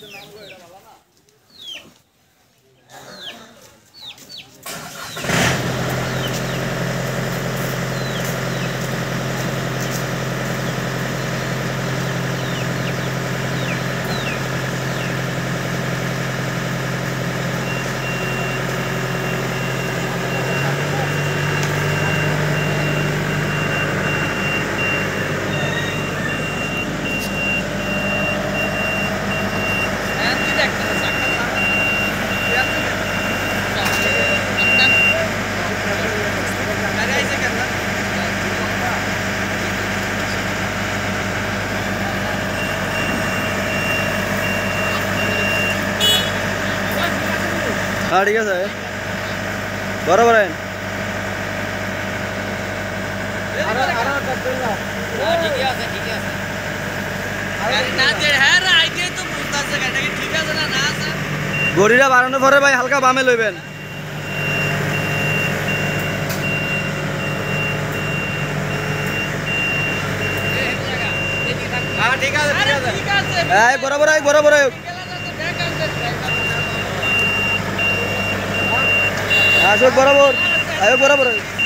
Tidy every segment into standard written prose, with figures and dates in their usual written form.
हाँ ठीक है सर बराबर है গড়িটা বাড়ানোর পরে ভাই হালকা বামে লইবেন ঠিক আছে বরাবর আয় বরাবর আয় আশোক বরাবর আয়ো বরাবর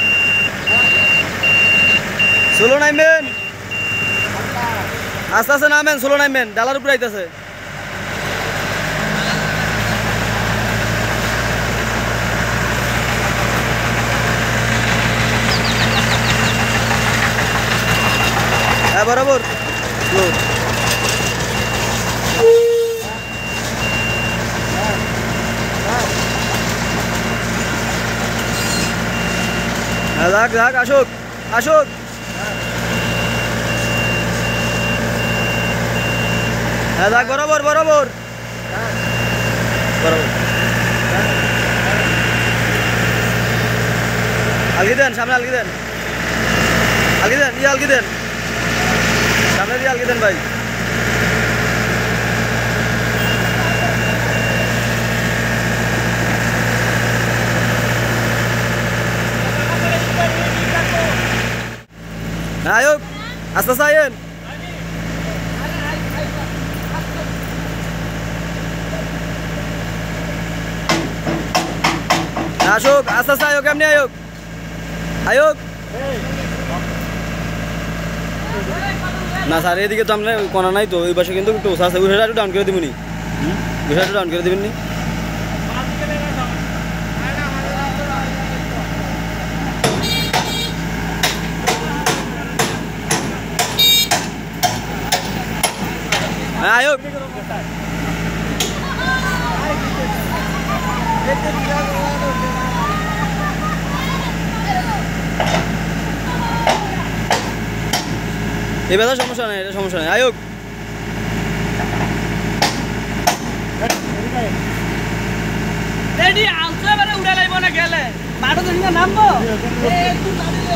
সোলো নাইবেন আস্তে আস্তে নামেন সোলো নাইবেন ডালার উপরে আইতাছে হ্যাঁ বরাবর যাক যাক আসুক আসুক হ্যাঁ যাক বরাবর বরাবর বরাবর আলগি দেন সামনে আলগি দেন আলগি দেন ইয়ে আলগি দেন সামনে দিয়ে আলগি দেন ভাই Ayuk, asta sayen. Ashok, asta sayuk kemni ayuk. Ayuk. না স্যার এদিকে তো আমরা কোনা নাই তো ওই পাশে কিন্তু একটু ওসা আছে ওইটা একটু ডাউন করে দিবনি ওইটা একটু ডাউন করে দিবেন নি Ayuk. এবারে সমস্যা নাই এটা সমস্যা নাই আয়ুক রেডি আউটে এবারে উড়া লাইব না গেলে বাড়ো তো হিনা নামবো এ তুই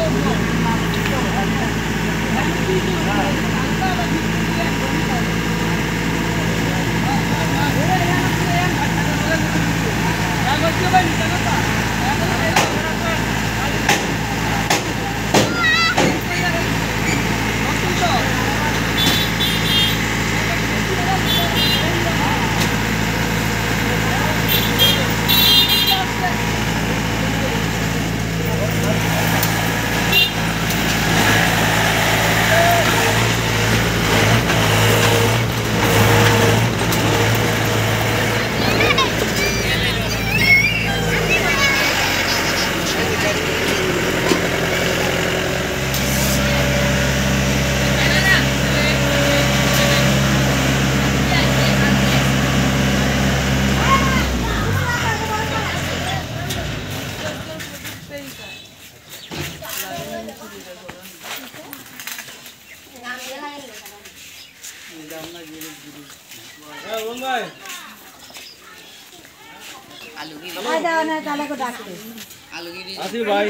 आसिफ भाई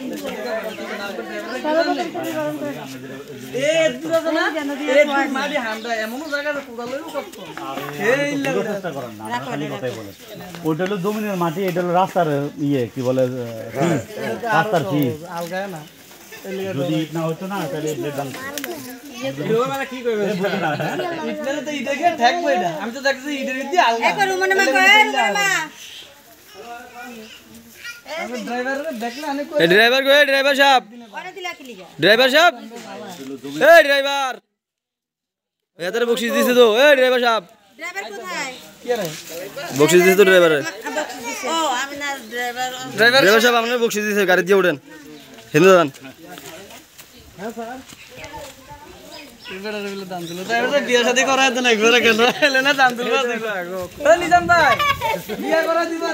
ওইটা হলো জমিনের মাটি, এটা হলো রাস্তার ইয়ে কি বলে রাস্তার ফিস। যদি ইট না হতো না তাহলে আমি তো দেখছি ইটের দিয়ে আলগা ড্রাইভার কই? ড্রাইভার সাহেব, ড্রাইভার সাহেব, এই ড্রাইভার, এদের বকশিস দিছে তো। এই ড্রাইভার সাহেব, বকশিস দিছে তো ড্রাইভারে। ড্রাইভার সাহেব আপনার বকশিস দিছে, গাড়ি দিয়ে উঠেন। হিন্দু দান বিয়ে শাদী করাই তো না ঘরে কেন এলে না দাম তুলবা নিজাম ভাই বিয়ে করা দিবা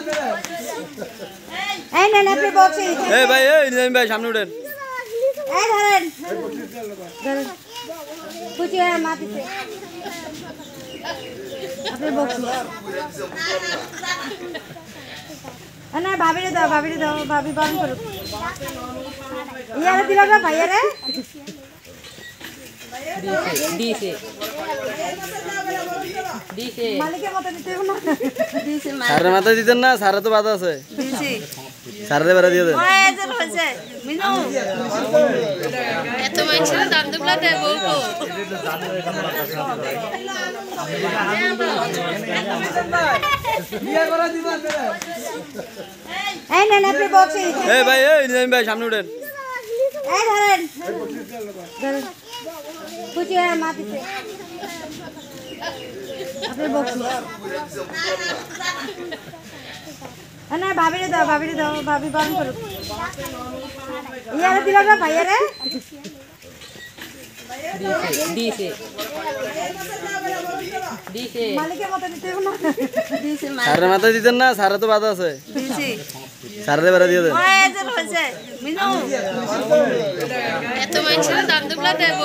এই নেন আপনি বক্সে এই ভাই, এই নিজাম ভাই সামনে উঠেন। এই ধরেন ধরেন কুচিয়া মাটিতে আপনি বক্সে না ভাবিরে দাও ভাবি বারণ করো ইয়ারে দিলা না ভাইয়ারে দিছে মালিকের মতো দিতে হবে না দিছে সারের মাথায় দিতেন না? সারে তো বাধা আছে, দিছে সারে বেড়া দিয়ে দেন। ওই যে হইছে মিনু এত মানুষের দাম দুগলা দেব বিয়ে করা দিবা এই নেন আপনি বক্সে এই ভাই, এই নিজাম ভাই সামনে উঠেন। এই ধরেন ধরেন কুচিয়া মাটিতে আপনি বক্সে না ভাবিরে দাও ভাবি বারণ করো ইয়ারে দিলা না ভাইয়ারে দিছে দিছে মালিকের মতো দিতে হবে না দিছে সারের মাথায় দিতেন না? সারে তো বাধা আছে, দিছে সারে বেড়া দিয়ে দেন। ওই যে হইছে মিনু এত মানুষের দাম দুগলা দেব